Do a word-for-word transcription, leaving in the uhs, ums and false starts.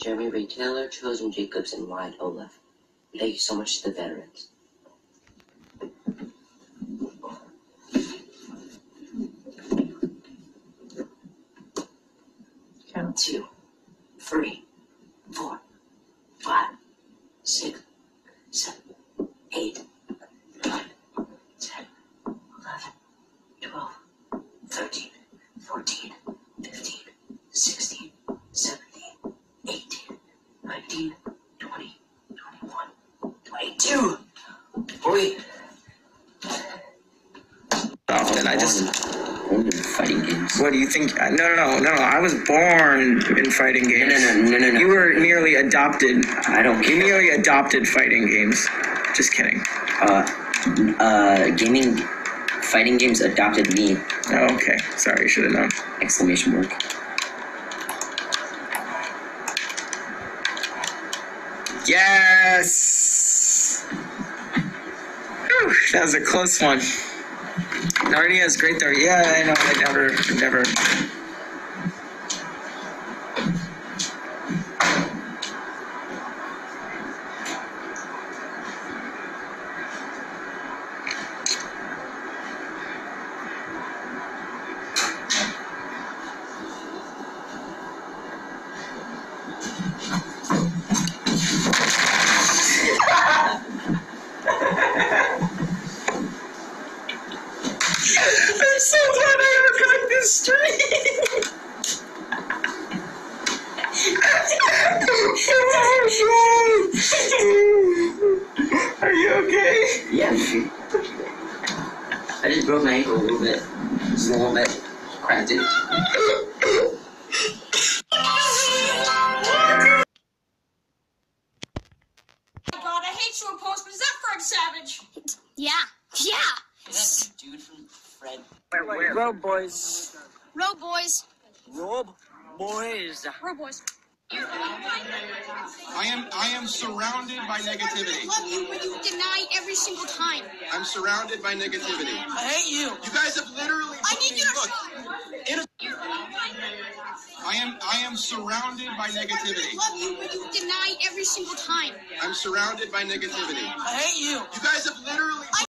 Jeremy Ray Taylor, Chosen Jacobs, and Wyatt Olaf. Thank you so much to the veterans. Count. Two, three, four, five, six, seven, eight, nine, ten, eleven, twelve, thirteen, fourteen, fifteen, sixteen, seventeen, eighteen, nineteen, twenty, twenty-one, twenty-two. Wait. Often I just. Born in fighting games. What do you think? No, no, no, no. I was born in fighting games. No, no, no, no, no. no. You were merely adopted. I don't You care. merely adopted fighting games. Just kidding. Uh, uh, gaming, fighting games adopted me! Oh, okay. Sorry, should have known. Exclamation mark. Yes! Whew, that was a close one. Narnia is great though. Yeah, I know. I never, never. I'm so glad I ever got this straight. Are you okay? Yeah, I just broke my ankle a little bit. Just a little bit. Cracked it. God, I hate short posts, but is that Fred Savage? Yeah, yeah. Is that dude from Fred? Where, where? Road boys. Road boys. Road boys. Road boys. I am I am surrounded by negativity. Love you, but you deny every single time. I'm surrounded by negativity. I hate you. You guys have literally I put need me, you to look. In a, I am I am surrounded by negativity. Love you, but you deny every single time. I'm surrounded by negativity. I hate you. You guys have literally